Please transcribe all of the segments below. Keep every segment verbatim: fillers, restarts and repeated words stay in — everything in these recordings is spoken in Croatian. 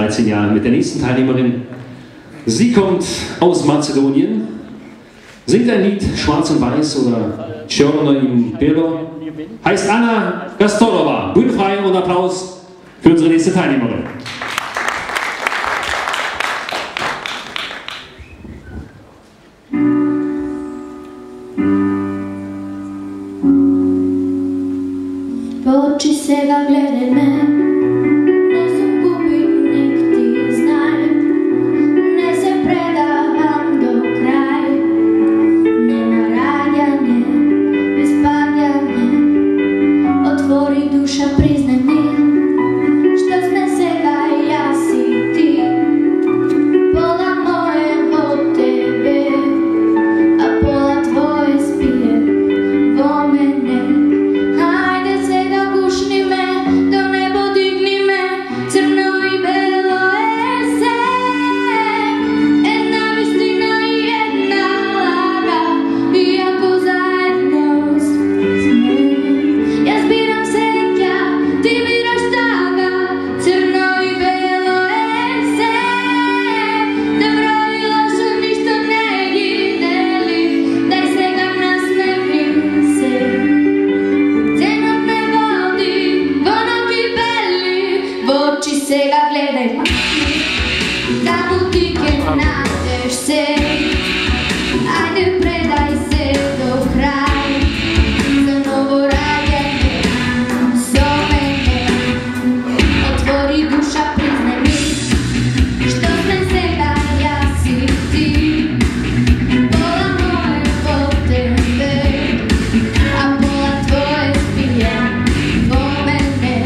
dreizehn Jahren mit der nächsten Teilnehmerin. Sie kommt aus Mazedonien, singt ein Lied Schwarz und Weiß oder Crno in belo, heißt Anna Gastorova. Bühne frei und Applaus für unsere nächste Teilnehmerin. Oči сега gledaj me, ne se gubit, nek ti znaj, ne se predavam do kraj, nema rađanje, bez padjanje, otvori duša, priznaj mi, što sme sega ja si ti, pola moje od tebe, a pola tvoje spije vo mene. Oči sega gledaj da butike nađeš se, ajde predaj se do kraja, za novo rađanje zove me, otvori duša, priznaj mi, što sme sega ja si ti, pola moje od tebe, a pola tvoje spije vo mene.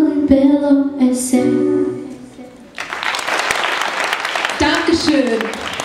Dankeschön.